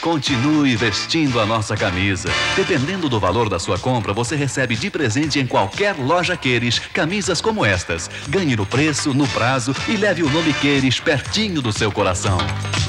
Continue vestindo a nossa camisa. Dependendo do valor da sua compra, você recebe de presente em qualquer loja Queires camisas como estas. Ganhe no preço, no prazo e leve o nome Queires pertinho do seu coração.